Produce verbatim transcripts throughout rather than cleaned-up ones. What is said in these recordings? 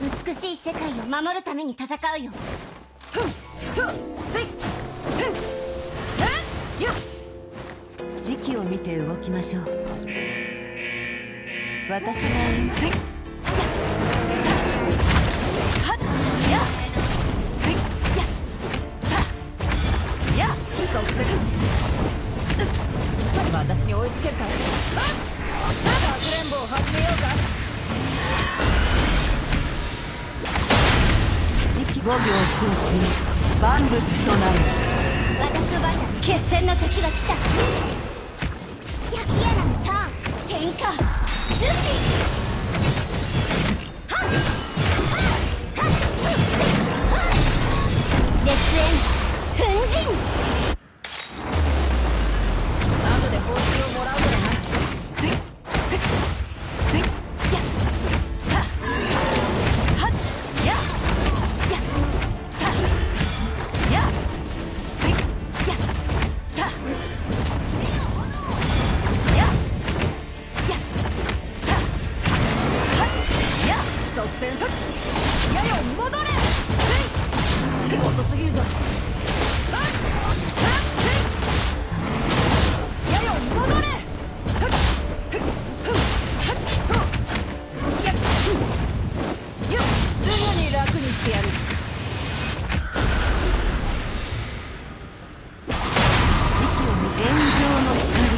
美しい世界を守るために戦うよ。 ふんとせいふんえっよっ。時期を見て動きましょう。私が言うせいはっやせいやたや即席私に追いつけるか。あっかくれんぼを始めようか。時期ごびょう数水万物となる。 私の番だ。決戦の時が来た。ヤキアナのターン転化準備。はっはっはっはっ烈焰粉塵。 後で報酬をもらうからな。せいせいやたはっややたやせいやたややたはっや即戦はっやよ戻れ。せい遅すぎるぞ。あっはっせいやよ戻れ。ふっふっふっふっとやっよっすぐに楽にしてやる。時期を見天井の光。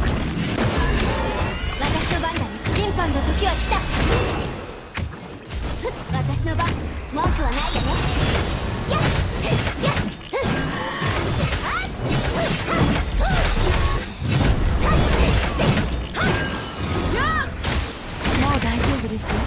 私の番だ。審判の時は来た。ふっ私の番。文句はないよね。やっふっやっふっはっふっはっふっはっせっはっやっもう大丈夫ですよ。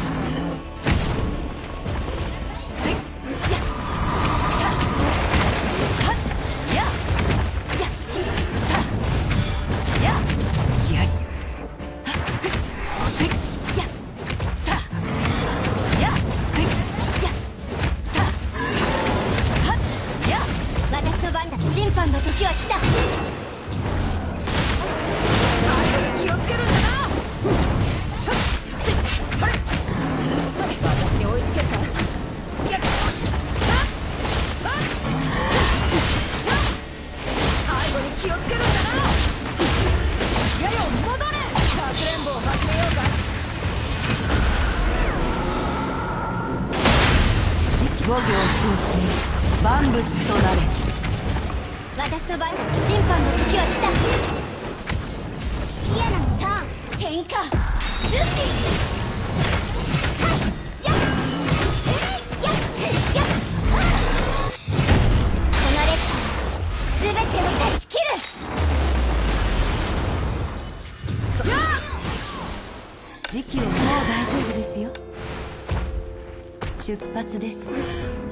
せいやたはっややたや好きありはっせいやたやせいやたはっや私の番だ。審判の時は来た。 気をつけるんだな。それ私に追いつけるか。やっあっあっ背後に気をつけるんだな。やよ戻れ。かくれんぼを始めようか。時期ごびょう数水万物となれ。 私の番だ。審判の時は来た。ヤナのターン転化準備。はっやっえいやっやっはっこの烈火全てを断ち切る。 やっ時期はもう大丈夫ですよ。出発です。